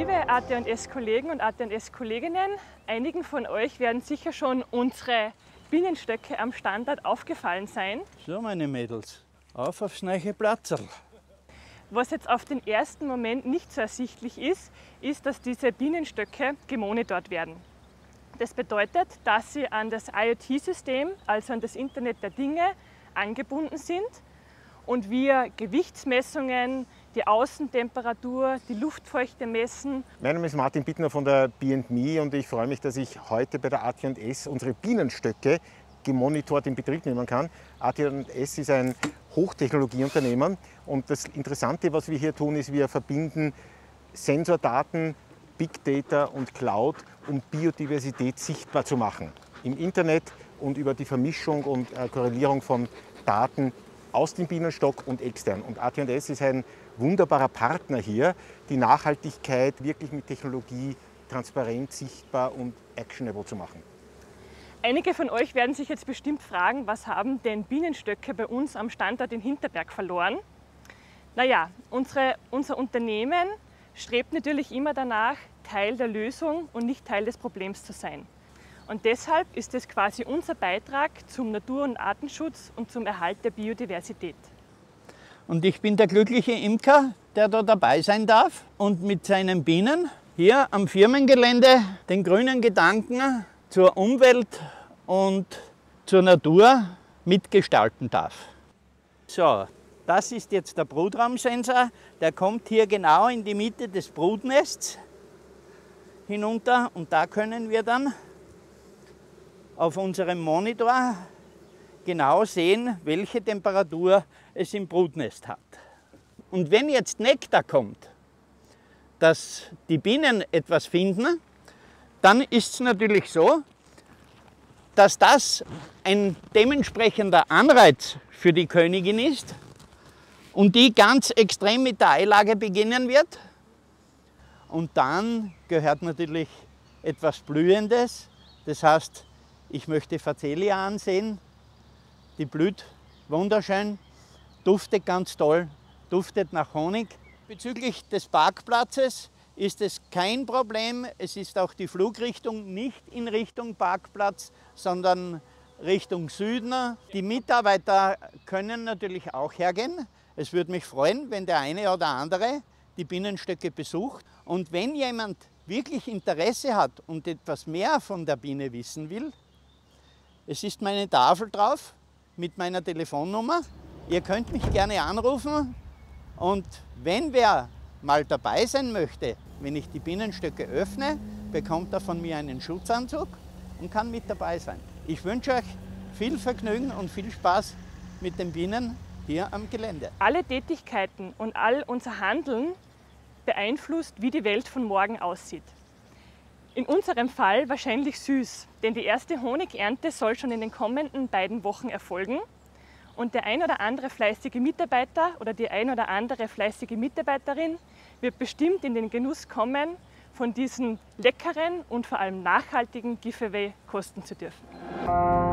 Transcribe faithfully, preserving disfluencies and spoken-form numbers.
Liebe A T und S-Kollegen und A T und S-Kolleginnen, einigen von euch werden sicher schon unsere Bienenstöcke am Standort aufgefallen sein. So, meine Mädels, auf aufs neue Platzerl. Was jetzt auf den ersten Moment nicht so ersichtlich ist, ist, dass diese Bienenstöcke gemonitort werden. Das bedeutet, dass sie an das IoT-System, also an das Internet der Dinge, angebunden sind und wir Gewichtsmessungen, die Außentemperatur, die Luftfeuchte messen. Mein Name ist Martin Bittner von der B and Me und ich freue mich, dass ich heute bei der A T und S unsere Bienenstöcke gemonitort in Betrieb nehmen kann. A T und S ist ein Hochtechnologieunternehmen und das Interessante, was wir hier tun, ist, wir verbinden Sensordaten, Big Data und Cloud, um Biodiversität sichtbar zu machen. Im Internet und über die Vermischung und Korrelierung von Daten aus dem Bienenstock und extern. Und A T und S ist ein wunderbarer Partner hier, die Nachhaltigkeit wirklich mit Technologie transparent, sichtbar und actionable zu machen. Einige von euch werden sich jetzt bestimmt fragen, was haben denn Bienenstöcke bei uns am Standort in Hinterberg verloren? Naja, unsere, unser Unternehmen strebt natürlich immer danach, Teil der Lösung und nicht Teil des Problems zu sein. Und deshalb ist es quasi unser Beitrag zum Natur- und Artenschutz und zum Erhalt der Biodiversität. Und ich bin der glückliche Imker, der da dabei sein darf und mit seinen Bienen hier am Firmengelände den grünen Gedanken zur Umwelt und zur Natur mitgestalten darf. So, das ist jetzt der Brutraumsensor, der kommt hier genau in die Mitte des Brutnests hinunter und da können wir dann auf unserem Monitor genau sehen, welche Temperatur es im Brutnest hat. Und wenn jetzt Nektar kommt, dass die Bienen etwas finden, dann ist es natürlich so, dass das ein dementsprechender Anreiz für die Königin ist und die ganz extrem mit der Eilage beginnen wird. Und dann gehört natürlich etwas Blühendes, das heißt, ich möchte Facelia ansehen, die blüht wunderschön, duftet ganz toll, duftet nach Honig. Bezüglich des Parkplatzes ist es kein Problem, es ist auch die Flugrichtung nicht in Richtung Parkplatz, sondern Richtung Süden. Die Mitarbeiter können natürlich auch hergehen. Es würde mich freuen, wenn der eine oder andere die Bienenstöcke besucht. Und wenn jemand wirklich Interesse hat und etwas mehr von der Biene wissen will, es ist meine Tafel drauf mit meiner Telefonnummer. Ihr könnt mich gerne anrufen und wenn wer mal dabei sein möchte, wenn ich die Bienenstöcke öffne, bekommt er von mir einen Schutzanzug und kann mit dabei sein. Ich wünsche euch viel Vergnügen und viel Spaß mit den Bienen hier am Gelände. Alle Tätigkeiten und all unser Handeln beeinflusst, wie die Welt von morgen aussieht. In unserem Fall wahrscheinlich süß, denn die erste Honigernte soll schon in den kommenden beiden Wochen erfolgen. Und der ein oder andere fleißige Mitarbeiter oder die ein oder andere fleißige Mitarbeiterin wird bestimmt in den Genuss kommen, von diesem leckeren und vor allem nachhaltigen Giveaway kosten zu dürfen.